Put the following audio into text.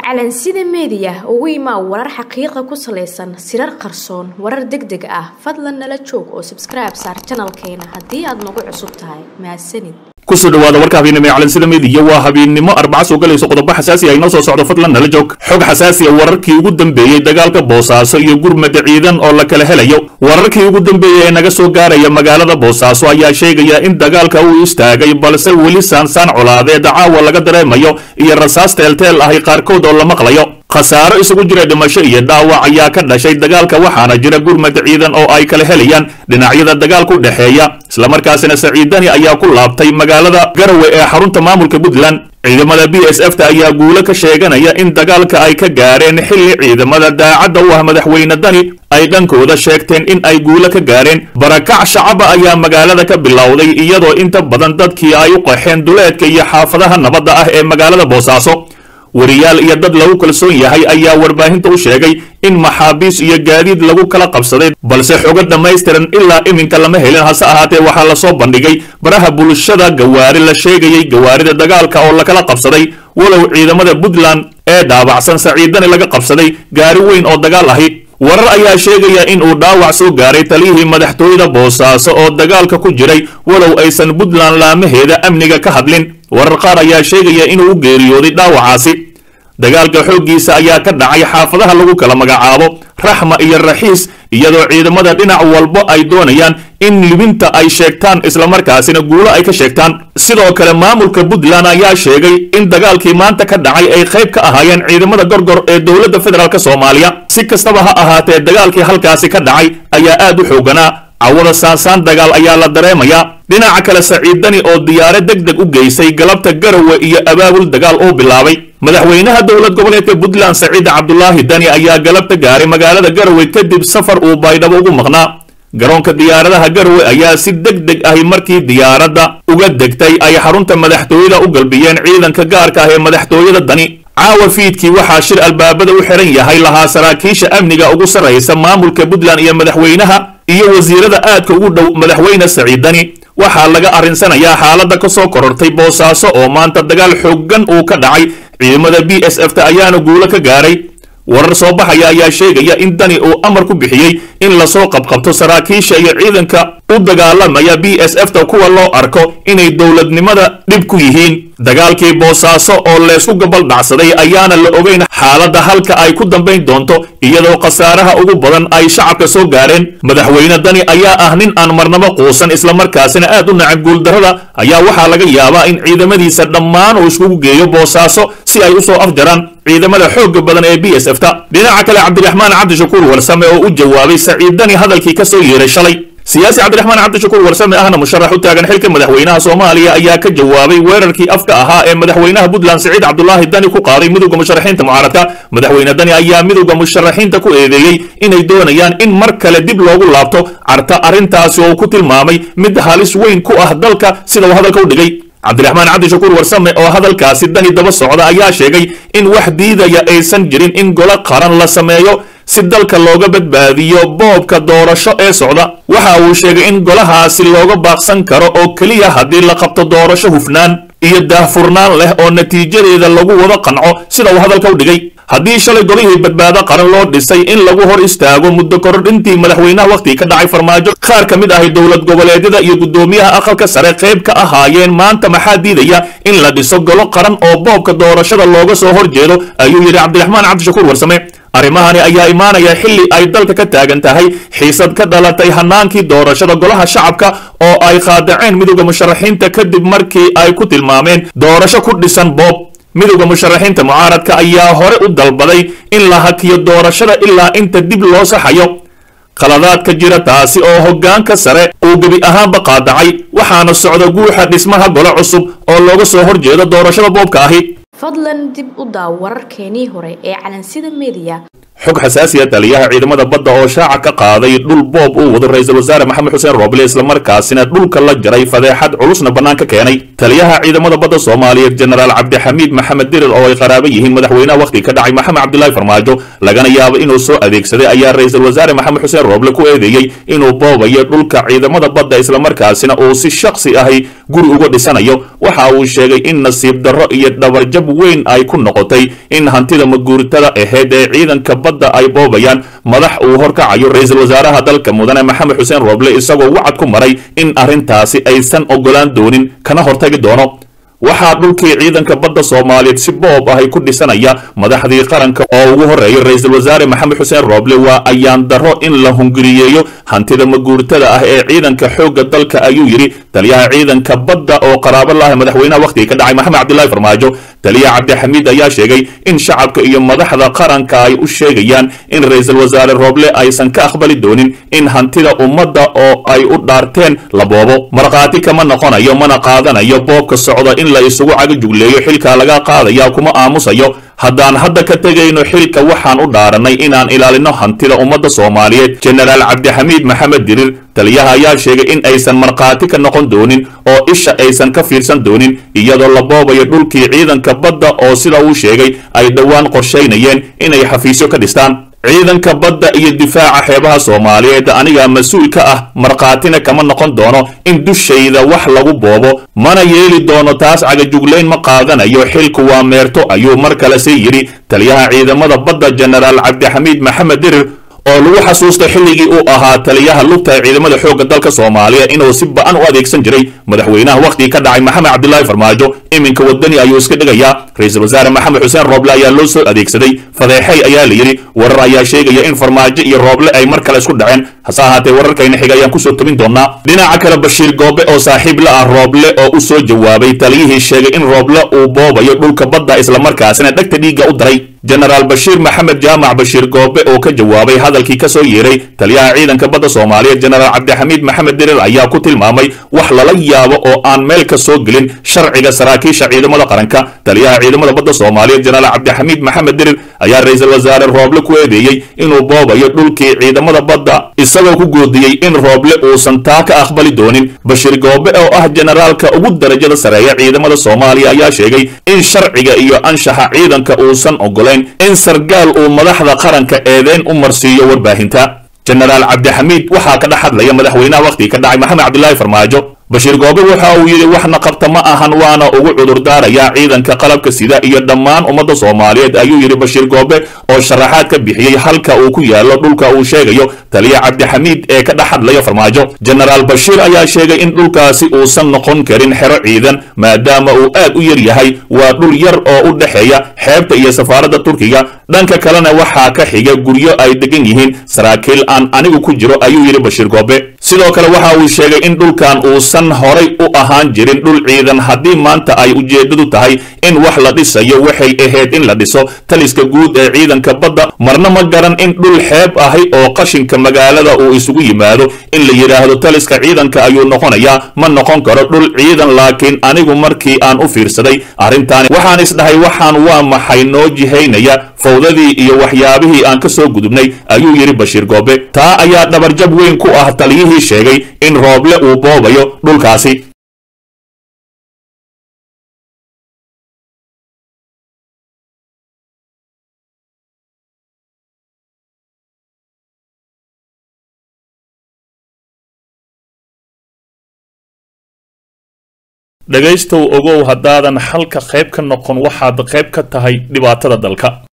calansida media ugu imaa warar xaqiiqo ku saleysan sirar qarsoon warar degdeg ah fadlan nala joog oo subscribe saar channelkeena hadii aad nagu cusub tahay mahadsanid kusoo dhawaada warka habeenimo ee calansida media waa habeenimo arbaca soo galayso qodobo xasaasi ah inoo soo socdo fadlan nala joog xog xasaasi ah wararkii ugu dambeeyay dagaalka Boosaaso iyo gurmada ciidan oo la kala helayo wararkii ugu dambeeyay ee naga soo gaaraya magaalada Boosaaso ayaa sheegaya in dagaalka uu istaagay balse weli saan colaadeed caawa laga dareemayo iyo rasaas teel ah qaarkood oo la maqlayo khasaaro isugu jira dhimasho iyo dhaawac ayaa ka dhashay dagaalka waxaana jira gurmad ciidan oo ay kala helayaan dhinacyada dagaalku dhaxeeya isla markaasina Saciidani ayaa ku laabtay magaalada Garowe ee xarunta maamulka Puntland ciidamada BSF ayaa guulo ka sheeganaya in dagaalka ay ka gaareen xilli ciidamada daacadda u ah madaxweyne Dani ay dhankooda sheegteen in ay guulo ka gaareen barakac shacab ayaa magaalada ka bilowday iyadoo inta badan dadkii ay u qaxeen duleedka iyo xaafadaha nabadda ah ee magaalada Boosaaso wariyaal iyo dad lagu kalsoon yahay ayaa warbaahinta u sheegay in maxaabiis iyo gaadiid lagu kala qabsaday balse xogo dhameystiran ilaa iminka lama helin hase ahaatee waxaa la soo bandhigay baraha bulshada gawaari la sheegayay gawaarida dagaalka oo la kala qabsaday walow ciidamada Puntland ee dhaawacsan Saciidani laga qabsaday gaari weyn oo dagaal ahi warar ayaa sheegaya in uu dhaawac soo gaaray taliyihii madaxtooyada Boosaaso oo dagaalka ku jiray walow aysan Puntland laamaheeda amniga ka hadlin warar qaar ayaa sheegaya inuu u geeriyooday dhaawacaasi dagaalka xoogiisa ayaa ka dhacay xaafadaha lagu kala magacaabo Raxma iyo Raxiis iyadoo ciidamada dhinac walba ay doonayaan in libinta ay sheegtaan isla markaasina guulo ay ka sheegtaan sidoo kale maamulka Puntland ayaa sheegay in dagaalkii maanta ka dhacay ay qayb ka ahaayeen ciidamada gorgor ee dawladda federaalka Soomaaliya si kastaba ha ahaatee dagaalkii halkaasi ka dhacay ayaa aad u xooganaa cawada saansaan dagaal ayaa la dareemayaa dhinaca kale Saciidani oo diyaarad degdeg u geysay galabta Garowe iyo abaabul dagaal oo bilaabay madaxweynaha dawlad goboleedka Puntland Saciid Cabdullaahi Dani ayaa galabta gaaray magaalada Garowe kadib safar uu baydhabo ugu maqnaa garoonka diyaaradaha Garowe ayaa si degdeg ah markii diyaaradda uga degtay ay xarunta madaxtooyada u galbiyeen ciidanka gaarka ah ee madaxtooyada Dani caawa fiidkii waxaa shir albaabada u xiran yahay lahaa saraakiisha amniga ugu sareysa maamulka Puntland iyo madaxweynaha iyo wasiirada aadka ugu dhow madaxweyne Saciidani waxaa laga arinsanayaa xaaladda ka soo korortay Boosaaso oo maanta dagaal xooggan uu ka dhacay ciidamada BSF ayaana guulo ka gaaray warar soo baxaya ayaa sheegaya in Dani uu amar ku bixiyay in la soo qabqabto saraakiisha iyo ciidanka u dagaalamaya BSF kuwa loo arko inay dawladnimada dhib ku yihiin dagaalkii Boosaaso oo la isku gabal dhacsaday ayaana la ogeyn xaaladda halka ay ku dambeyn doonto iyadoo khasaaraha ugu badan ay shacabka soo gaareen madaxweyne Dani ayaa ah nin aan marnaba quusan isla markaasina aad u nacab guuldarrada ayaa waxaa laga yaabaa in ciidamadiisa dhammaan uu isku geeyo Boosaaso si ay u soo afjaraan ciidamada xoog badan ee BSF dhinaca kale Cabdiraxmaan Cabdishakuur Warsame oo u jawaabay Saciidani hadalkii ka soo yeeray shalay siyaasi Cabdiraxmaan Cabdishakuur Warsame ahna musharax u taagan xilka madaxweynaha Soomaaliya ayaa ka jawaabay weerarkii afka ahaa ee madaxweynaha Puntland Saciid Cabdullaahi Dani ku qaaday midowga musharaxiinta mucaaradka madaxweyne Dani ayaa midowga musharaxiinta ku eedeeyay inay doonayaan in mar kale dib loogu laabto carta arintaasi oo ku tilmaamay mid halis weyn ku ah dalka sida uu hadalka u dhigay Cabdiraxmaan Cabdishakuur Warsame oo hadalkaasi Dani daba socda ayaa sheegay in wax diidaya aysan jirin in golo qaran la sameeyo si dalka looga badbaadiyo boobka doorasho ee socda waxa uu sheegay in golahaasi looga baaqsan karo oo kaliya haddii la qabto doorasho hufnaan iyo daahfurnaan leh oo natiijadeeda lagu wada qanco sida uu hadalka u dhigay haddii shalay golihii badbaado qaran loo dhisay in lagu hor istaago muddo kordhintii madaxweynaha waqti ka dhacay farmaajo qaar ka mid ah dawlad goboleedyada iyo gudoomiyaha aqalka sare qayb ka ahaayeen maanta maxaa diidaya in la dhiso golo qaran oo boobka doorashada looga soo horjeedo ayuu yiri Cabdiraxmaan Cabdishakuur Warsame arrimahani ayaa imaanaya xilli ay dalka ka taagan tahay xiisad ka dhalatay hanaankii doorashada golaha shacabka oo ay qaadaceen midowga musharaxiinta kadib markii ay ku tilmaameen doorasho ku dhisan boob midowga musharaxiinta mucaaradka ayaa hore u dalbaday in la hakiyo doorashada ilaa inta dib loo saxayo qaladaadka jira taasi oo hoggaanka sare uu gabi ahaanba qaadacay waxaana socda guuxa dhismaha golo cusub oo looga soo horjeedo doorashada boobka ahi fadlan dib u daaw wararkeenii hore ee calansida media xog xasaasi ah taliyaha ciidamada badda oo shaaca ka qaaday dhul boob uu wado ra'iisul wasaare Maxamed Xuseen Roble isla markaasina dhulka la jaray fadeexad culusna banaanka keenay taliyaha ciidamada badda Soomaaliyeed Generaal Cabdixamiid Maxamed Dirir oo ay qaraabo yihiin madaxweynaha waqti ka dhacay Maxamed Cabdullaahi Farmaajo lagana yaabo inuu soo adeegsaday ayaa ra'iisul wasaare Maxamed Xuseen Roble ku eedeeyay inuu boobayo dhulka ciidamada badda isla markaasina uu si shakhsi ah guri uga dhisanayo waxa uu sheegay in nasiib darro iyo dhabarjab weyn ay ku noqotay in hantida maguurtada ahayd ee ciidanka badda ay boobayaan madax uu horkacayo ra-iisul wasaaraha dalka mudane maxamed xuseen rooble isagoo wacad ku maray in arrintaasi aysan ogolaan doonin kana hortagi doono waxaa dhulkii ciidanka badda Soomaaliyeed si boob ah ay ku dhisanaya madaxdii qaranka oo ugu horeeyay ra'iisul wasaare Maxamed Xuseen Rooble waa ayaan daro in la hunguriyeeyo hantida maguurtada ah ee ciidanka xoogga dalka ayuu yiri taliyaha ciidanka badda oo qaraabo lahayd madaxweynaha waqtiga ka dhacay Maxamed Cabdullaahi Farmaajo taliya Cabdi Xamiid ayaa sheegay in shacabka iyo madaxda qaranka ay u sheegayaan in ra'iisul wasaare Rooble aysan ka aqbali doonin in hantida ummadda oo ay u dhaarteen la boobo marqaati kama noqonayo mana qaadanayo boobka socda in la isugu cagajugleeyo xilka laga qaadaya kuma aamusayo haddaan hadda ka tegayno xilka waxaan u dhaaranay inaan ilaalino hantida ummadda Soomaaliyeed General Cabdi Xamiid Maxamed Dirir taliyaha ayaa sheegay in aysan marqaati ka noqon doonin oo isha aysan ka fiirsan doonin iyadoo la boobayo dhulkii ciidanka badda oo sida uu sheegay ay dhawaan qorsheynayeen inay xafiisyo ka dhistaan ciidanka badda iyo difaaca xeebaha Soomaaliyeed aniga mas'uul ka ah marqaatina kama noqon doono in dushayda wax lagu boobo mana yeeli doono taas cagajugleyn ma qaadanayo xilku waa meerto ayuu mar kale yiri taliyaha ciidamada badda General Cabdi Xamiid Maxamed Dirir oo lagu xasuustay xilligii uu ahaa taliyaha lugta ciidamada xoogga dalka Soomaaliya inuu si ba'an u adeegsan jiray madaxweynaha waqtiga ka dhacay Maxamed Cabdullaahi Farmaajo iminka wadani ayuu iska dhigayaa ra'iisul wasaare Maxamed Xuseen Rooble ayaa loo soo adeegsaday fadeexay ayaa la yiri warar ayaa sheegaya in Farmaajo iyo Rooble ay mar kale isku dhaceen hase ahaatee wararkayna xigayaan ku soo tobin doonaa dhinaca kale Bashiir Goobe oo saaxiib la ah Rooble oo u soo jawaabay taliyihii sheegay in Rooble uu boobayo dhulka badda isla markaasina dhagta dhiiga u daray General Bashir Maxamed Jaamac Bashir Goobe oo ka jawaabay hadalkii ka soo yeeray taliyaha ciidanka badda Soomaaliyeed General Cabdi Xamiid Maxamed Dirir ayaa ku tilmaamay wax lala yaabo oo aan meel ka soo gelin sharciga saraakiisha ciidamada qaranka taliyaha ciidamada badda Soomaaliyeed General Cabdi Xamiid Maxamed Dirir ayaa ra'iisul wasaare Rooble ku eedeeyay inuu boobayo dhulkii ciidamada badda isagoo ku goodiyay in Rooble uusan taa ka aqbali doonin Bashir Goobe oo ah generaalka ugu darajada sareeya ciidamada Soomaaliya ayaa sheegay in sharciga iyo anshaxa ciidanka uusan ogoleen in sargaal uu madaxda qaranka eedeen u marsiiyo warbaahinta General Cabdi Xamiid waxa ka dhaxadlaya madaxweynaha waqtiga ka dhacay Maxamed Cabdullaahi Farmaajo Bashir Goobe waxa uu yiri waxna qabta ma ahan waana ugu cudur daaraya ciidanka qalabka sida iyo dhammaan ummadda Soomaaliyeed ayuu yiri Bashir Goobe oo sharaxaad ka bixiyay halka uu ku yaalo dhulka uu sheegayo taliya Cabdi Xamiid ee ka dhaxadlaya Farmaajo General Bashir ayaa sheegay in dhulkaasi uusan noqon karin xero ciidan maadaama uu aad u yar yahay waa dhul yar oo u dhaxeeya xeebta iyo safaaradda Turkiga dhanka kalena waxa ka xiga guryo ay degan yihiin saraakiil aan anigu ku jiro ayuu yiri Bashir Goobe sidoo kale waxa uu sheegay in dhulkan uusan horay u ahaan jirin dhul ciidan haddii maanta ay ujeedadu tahay in wax la dhisayo waxay ahayd in la dhiso taliska guud ee ciidanka badda marna ma garan in dhul xeeb ahay oo qashinka magaalada uu isugu yimaado in la yiraahdo taliska ciidanka ayuu noqonayaa ma noqon karo dhul ciidan laakiin anigu markii aan u fiirsaday arrintan waxaan isdhahay waxaan waa maxay noo jihaynaya fawdadii iyo waxyaabihii aan ka soo gudubnay ayuu yiri Bashir Goobe taa ayaa dhabarjab weyn ku ah taliyihii sheegay in Rooble uu boobayo dhulkaasi dhagaystow ogow haddaadan halka qayb ka noqon waxaad qayb ka tahay dhibaatada dalka